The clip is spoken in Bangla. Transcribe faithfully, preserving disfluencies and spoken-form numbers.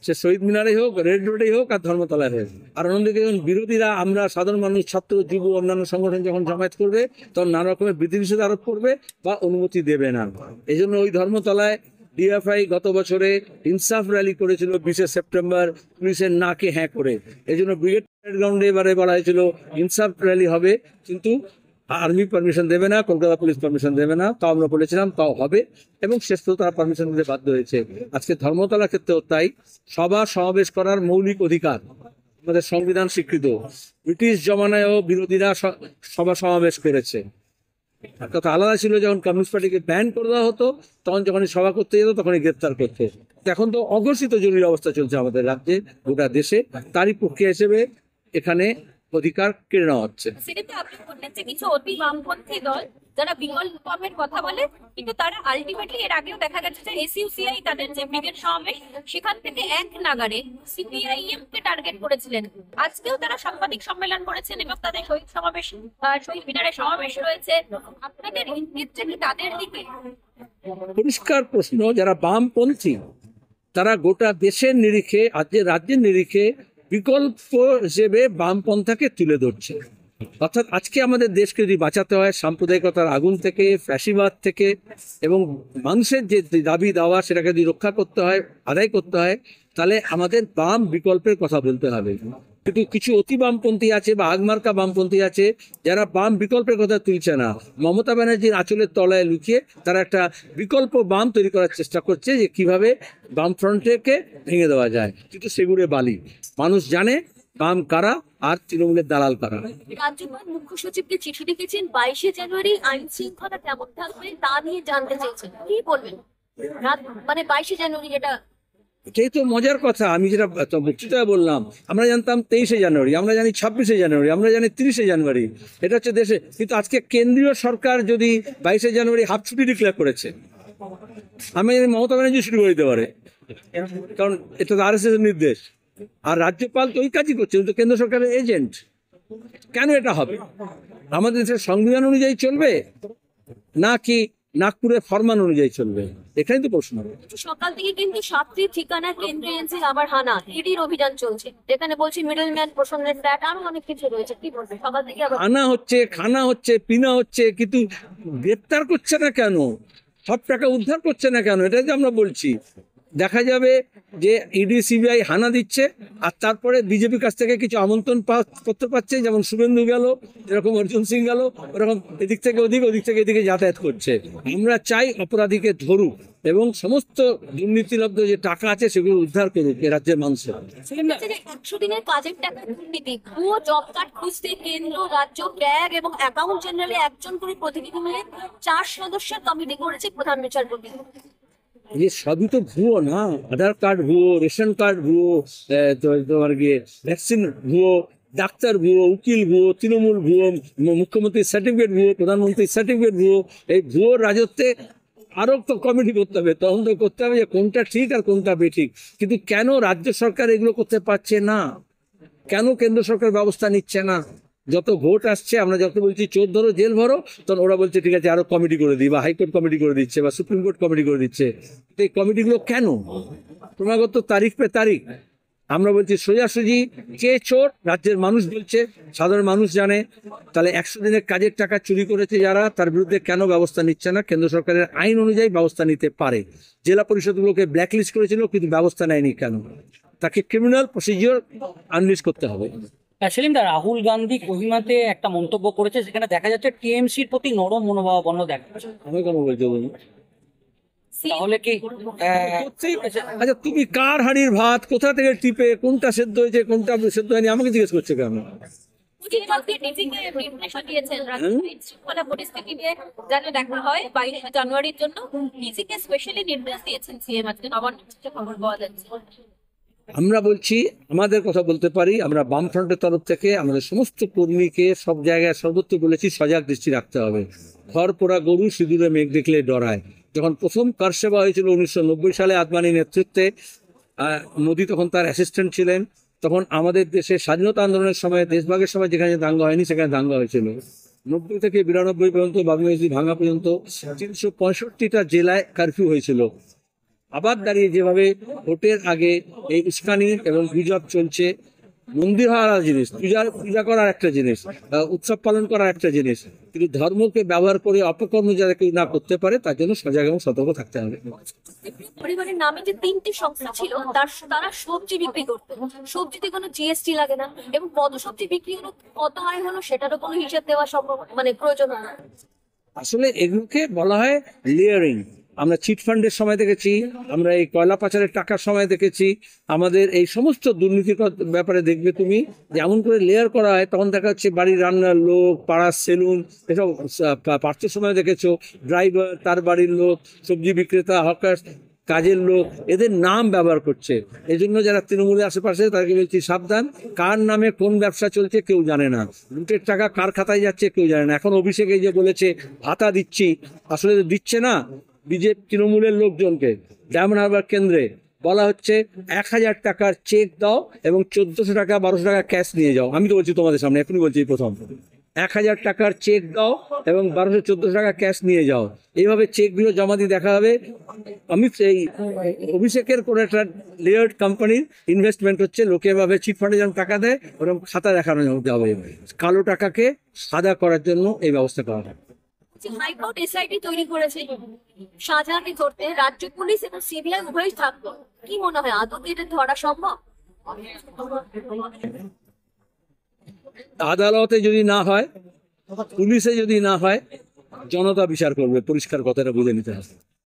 সে শহীদ মিনারে হোক, রেড রোডে হোক আর ধর্মতলায় হোক। আর অন্যদিকে যখন বিরোধীরা, আমরা সাধারণ মানুষ, ছাত্র, যুব, অন্যান্য সংগঠন যখন জমায়েত করবে তখন নানা রকমের বিধিনিষেধ আরোপ করবে বা অনুমতি দেবে না। এই জন্য ওই ধর্মতলায় ডিএফআই গত বছরে ইনসাফ র্যালি করেছিল বিশে সেপ্টেম্বর, পুলিশের নাকে হ্যাঁ করে। এই জন্য ব্রিগেড গ্রাউন্ডে এবারে বলা হয়েছিল ইনসাফ র্যালি হবে, কিন্তু আর্মি পারমিশন দেবে না, কলকাতা পুলিশ পারমিশন দেবে না। তাও আমরা বলেছিলাম তাও হবে, এবং শেষ পর্যন্ত তারা পারমিশন দিতে বাধ্য হয়েছে। আজকে ধর্মতলার ক্ষেত্রেও তাই। সভা সমাবেশ করার মৌলিক অধিকার আমাদের সংবিধান স্বীকৃত। ব্রিটিশ জমানায়ও বিরোধীরা সভা সমাবেশ করেছে। কথা আলাদা ছিল, যখন কমিউনিস্ট পার্টিকে ব্যান করে দেওয়া হতো তখন যখনই সভা করতে যেত তখনই গ্রেপ্তার করতে। এখন তো অঘোষিত জরুরি অবস্থা চলছে আমাদের রাজ্যে, গোটা দেশে। তারই প্রক্রিয়া হিসেবে এখানে অধিকার কেড়ে নেওয়া হচ্ছে। সেক্ষেত্রে আপনি বললেন যে কিছু অতি বামপন্থী দল যারা বিকল্পের কথা বলে, কিন্তু তারা আলটিমেটলি এর আগেও দেখা গেছে যে এসইউসিআই তাদের যে ব্রিগেড সমাবেশ সেখান থেকে এক নাগারে সিপিআইএম কে টার্গেট করেছিলেন। আজকেও তারা সাংবাদিক সম্মেলন করেছেন এবং তাদের শহীদ সমাবেশ, শহীদ মিনারে সমাবেশ রয়েছে। আপনাদের ইঙ্গিতটা কি তাদের দিকে? পরিষ্কার প্রশ্ন, যারা বামপন্থী তারা গোটা দেশের নিরিখে, আজকে রাজ্যের নিরিখে বিকল্প হিসেবে বামপন্থাকে তুলে ধরছে। অর্থাৎ আজকে আমাদের দেশকে যদি বাঁচাতে হয় সাম্প্রদায়িকতার আগুন থেকে, ফ্যাসিবাদ থেকে, এবং মানুষের যে দাবি দাওয়া সেটাকে যদি রক্ষা করতে হয়, আদায় করতে হয়, তাহলে আমাদের বাম বিকল্পের কথা বলতে হবে। কিন্তু কিছু অতি বামপন্থী আছে বা আগমার্কা বামপন্থী আছে যারা বাম বিকল্পের কথা তুলছে না। মমতা ব্যানার্জির আঁচলের তলায় লুকিয়ে তারা একটা বিকল্প বাম তৈরি করার চেষ্টা করছে, যে কিভাবে বাম ফ্রন্টকে ভেঙে দেওয়া যায়। কিন্তু সেগুলো বালি, মানুষ জানে বাম কারা আর তৃণমূলের দালাল কারা। রাজ্যপাল মুখ্য সচিবকে চিঠি লিখেছেন, বাইশে জানুয়ারি আইন শৃঙ্খলা কেমন থাকবে তা নিয়ে জানতে চেয়েছেন, কি বলবেন? মানে বাইশে জানুয়ারি এটা এটাই তো মজার কথা। আমি যেটা বক্তৃতায় বললাম, আমরা জানতাম তেইশে জানুয়ারি, আমরা জানি ছাব্বিশে জানুয়ারি, আমরা জানি তিরিশে জানুয়ারি, এটা হচ্ছে দেশে। কিন্তু আজকে কেন্দ্রীয় সরকার যদি বাইশে জানুয়ারি হাফ ছুটি ডিক্লেয়ার করেছে, আমি জানি মমতা ব্যানার্জি শুরু করে দিতে পারে, কারণ এটা তো আর এস এস এর নির্দেশ। আর রাজ্যপাল তো ওই কাজই করছে, তো কেন্দ্র সরকারের এজেন্ট। কেন এটা হবে? আমাদের দেশের সংবিধান অনুযায়ী চলবে নাকি নাগপুরের ফরমান অনুযায়ী চলবে? এখানেই তো প্রশ্ন। সকাল থেকে কিন্তু সাতটি ঠিকানা কেন্দ্রে এনসি আবার হানা, ইডির অভিযান চলছে, যেখানে বলছি মিডলম্যান, প্রসন্নের ফ্ল্যাট, আরো অনেক কিছু রয়েছে। কি বলবে? সকাল থেকে আবার আনা হচ্ছে, খানা হচ্ছে, পিনা হচ্ছে, কিন্তু গ্রেপ্তার করছে না কেন? সব টাকা উদ্ধার করছে না কেন? এটাই তো আমরা বলছি। দেখা যাবে যে ইডি সিবিআই হানা দিচ্ছে, আর তারপরে বিজেপির কাছ থেকে কিছু আমন্ত্রণ পত্র পাচ্ছে, যেমন শুভেন্দু গেল, এরকম অর্জুন সিং গেল, ওরকম এদিক থেকে ওদিক, ওদিক থেকে এদিকে যাতায়াত করছে। আমরা চাই অপরাধীকে ধরুক এবং সমস্ত দুর্নীতিলব্ধ যে টাকা আছে সেগুলো উদ্ধার করুক এ রাজ্যের মানুষের। একশো দিনের কাজের টাকা দুর্নীতি, ভুয়ো জব কার্ড খুঁজতে কেন্দ্র, রাজ্য, ট্যাগ এবং অ্যাকাউন্ট জেনারেলে একজন করে প্রতিনিধি মিলে চার সদস্যের কমিটি করেছে প্রধান বিচারপতি। যে সবই তো ভুয়ো না, আধার কার্ড ভুয়ো, রেশন কার্ড ভুয়ো, তোমার গিয়ে ভ্যাকসিন ভুয়ো, ডাক্তার ভুয়ো, উকিল ভুয়ো, তৃণমূল ভুয়ো, মুখ্যমন্ত্রীর সার্টিফিকেট ভুয়ো, প্রধানমন্ত্রীর সার্টিফিকেট ভুয়ো। এই ভুয়ো রাজত্বে আরো তো কমিটি করতে হবে, তদন্ত করতে হবে যে কোনটা ঠিক আর কোনটা বেঠিক। কিন্তু কেন রাজ্য সরকার এগুলো করতে পারছে না? কেন কেন্দ্র সরকার ব্যবস্থা নিচ্ছে না? যত ভোট আসছে আমরা যত বলছি চোর ধরো, জেল ভরো, তখন ওরা বলছে ঠিক আছে আরো কমিটি করে দিই, বা হাইকোর্ট কমিটি করে দিচ্ছে, বা সুপ্রিম কোর্ট কমিটি করে দিচ্ছে। এই কমিটিগুলো কেন? ক্রমাগত তারিখ পে তারিখ। আমরা বলছি সোজাসুজি কে চোর, রাজ্যের মানুষ বলছে, সাধারণ মানুষ জানে। তাহলে একশো দিনের কাজের টাকা চুরি করেছে যারা, তার বিরুদ্ধে কেন ব্যবস্থা নিচ্ছে না? কেন্দ্র সরকারের আইন অনুযায়ী ব্যবস্থা নিতে পারে। জেলা পরিষদগুলোকে ব্ল্যাকলিস্ট করেছিল, কিন্তু ব্যবস্থা নেয়নি কেন? তাকে ক্রিমিনাল প্রসিজিওর আনলিস্ট করতে হবে। সেলিম দা, রাহুল গান্ধী কোহিমাতে একটা মন্তব্য করেছে, সেখানে দেখা যাচ্ছে টিএমসির প্রতি নরম মনোভাবাপন্ন দেখা যাচ্ছে। আমি কেন বলতে বলুন? তাহলে কি আচ্ছা, তুমি কার হাড়ির ভাত কোথা থেকে টিপে কোনটা সেদ্ধ হয়েছে কোনটা সেদ্ধ হয়নি আমাকে জিজ্ঞেস করছে কেন? দেখা হয় বাইশে জানুয়ারির জন্য নিজেকে স্পেশালি নির্দেশ দিয়েছেন সিএম, আজকে নবান্ন খবর পাওয়া যাচ্ছে। আমরা বলছি, আমাদের কথা বলতে পারি, আমরা বামফ্রন্টের তরফ থেকে আমাদের সমস্ত কর্মীকে সব জায়গায় সর্বত্র বলেছি সজাগ দৃষ্টি রাখতে হবে। ঘর পোড়া গরু সিঁদুরে মেঘ দেখলে ডরায়। যখন প্রথম কার সেবা হয়েছিল উনিশশো নব্বই সালে আদবানির নেতৃত্বে, মোদী তখন তার অ্যাসিস্ট্যান্ট ছিলেন, তখন আমাদের দেশে স্বাধীনতা আন্দোলনের সময়, দেশভাগের সময় যেখানে দাঙ্গা হয়নি সেখানে দাঙ্গা হয়েছিল। নব্বই থেকে বিরানব্বই পর্যন্ত, বাবরি মসজিদ ভাঙা পর্যন্ত তিনশো পঁয়ষট্টিটা জেলায় কারফিউ হয়েছিল। আবার দাঁড়িয়ে যেভাবে ভোটের আগে এই উস্কানি এবং গুজব চলছে, মন্দির হওয়ার জিনিস, পূজা পূজা করার একটা জিনিস, আহ, উৎসব পালন করার একটা জিনিস, কিন্তু ধর্মকে ব্যবহার করে অপকর্ম যারা কেউ না করতে পারে তার জন্য সজাগ এবং সতর্ক থাকতে হবে। পরিবারের নামে যে তিনটি সংস্থা ছিল তার তারা সবজি বিক্রি করতো, সবজিতে কোনো জিএসটি লাগে না, এবং কত সবজি বিক্রি হলো, কত আয় হলো সেটারও কোনো হিসাব দেওয়া সম্ভব মানে প্রয়োজন হয় না। আসলে এগুলোকে বলা হয় লেয়ারিং। আমরা চিট ফান্ডের সময় দেখেছি, আমরা এই কয়লা পাচারের টাকার সময় দেখেছি, আমাদের এই সমস্ত দুর্নীতির কথা- ব্যাপারে দেখবে তুমি যেমন করে লেয়ার করা হয়, তখন দেখা যাচ্ছে বাড়ির রান্নার লোক, পাড়ার সেলুন, এসব পার্টির সময় দেখেছো, ড্রাইভার, তার বাড়ির লোক, সবজি বিক্রেতা, হকার, কাজের লোক, এদের নাম ব্যবহার করছে। এই জন্য যারা তৃণমূলের আশেপাশে তাদেরকে বলছি সাবধান, কার নামে কোন ব্যবসা চলছে কেউ জানে না, লুটের টাকা কার খাতায় যাচ্ছে কেউ জানে না। এখন অভিষেক এই যে বলেছে ভাতা দিচ্ছি, আসলে তো দিচ্ছে না, বিজেপি তৃণমূলের লোকজনকে ডায়মন্ড হারবার কেন্দ্রে বলা হচ্ছে এক হাজার টাকার চেক দাও এবং চোদ্দশো টাকা বারোশো টাকা ক্যাশ নিয়ে যাও। আমি তো বলছি তোমাদের সামনে, এখনই বলছি প্রথম, এক হাজার টাকার চেক দাও এবং বারোশো চোদ্দশো টাকা ক্যাশ নিয়ে যাও। এইভাবে চেকগুলো জমা দিয়ে দেখা হবে আমি এই অভিষেকের কোনো একটা লেয়ার্ড কোম্পানির ইনভেস্টমেন্ট হচ্ছে, লোকে এভাবে চিট ফান্ডে যেমন টাকা দেয় ওরকম খাতা দেখানো যাবে, কালো টাকাকে সাদা করার জন্য এই ব্যবস্থা করা হয়। হাইকোর্ট এসআইটি তৈরি করেছে শাহজাহানকে ধরতে, রাজ্য পুলিশ এবং সিবিআই উভয়ই থাকতো, কি মনে হয় আদৌ কি এটা ধরা সম্ভব? আদালতে যদি না হয়, পুলিশে যদি না হয়, জনতা বিচার করবে, পরিষ্কার কথাটা বুঝে নিতে হবে।